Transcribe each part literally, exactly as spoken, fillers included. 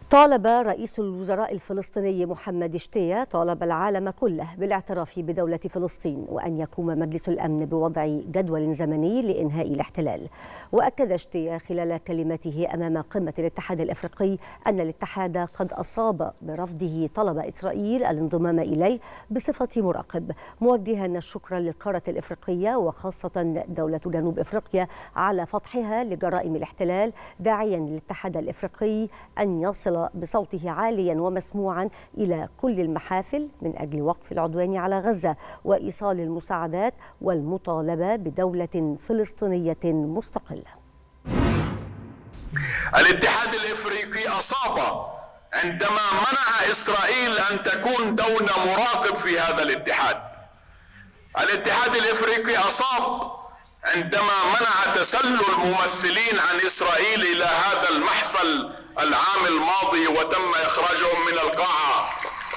طالب رئيس الوزراء الفلسطيني محمد شتية طالب العالم كله بالاعتراف بدولة فلسطين وأن يقوم مجلس الأمن بوضع جدول زمني لإنهاء الاحتلال. وأكد شتية خلال كلمته أمام قمة الاتحاد الأفريقي أن الاتحاد قد أصاب برفضه طلب إسرائيل الانضمام إليه بصفة مراقب، موجها الشكر للقارة الإفريقية وخاصة دولة جنوب إفريقيا على فتحها لجرائم الاحتلال، داعيا للاتحاد الأفريقي أن يصل بصوته عاليا ومسموعا إلى كل المحافل من أجل وقف العدوان على غزة وإيصال المساعدات والمطالبة بدولة فلسطينية مستقلة. الاتحاد الإفريقي أصاب عندما منع إسرائيل أن تكون دولة مراقب في هذا الاتحاد. الاتحاد الإفريقي أصاب عندما منع تسلل ممثلين عن إسرائيل إلى هذا المحفل العام الماضي وتم إخراجهم من القاعة.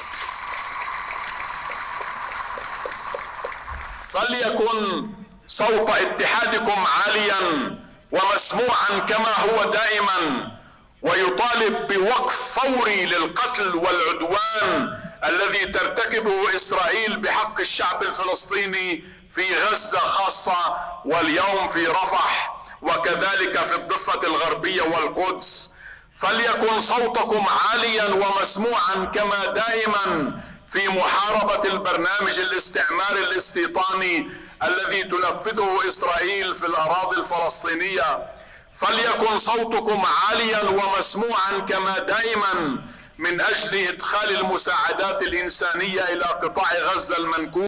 فليكن صوت اتحادكم عاليا ومسموعا كما هو دائما، ويطالب بوقف فوري للقتل والعدوان الذي ترتكبه إسرائيل بحق الشعب الفلسطيني في غزة خاصة، واليوم في رفح، وكذلك في الضفة الغربية والقدس. فليكن صوتكم عاليا ومسموعا كما دائما في محاربة البرنامج الاستعماري الاستيطاني الذي تنفذه إسرائيل في الأراضي الفلسطينية. فليكن صوتكم عاليا ومسموعا كما دائما من أجل إدخال المساعدات الإنسانية إلى قطاع غزة المنكوب.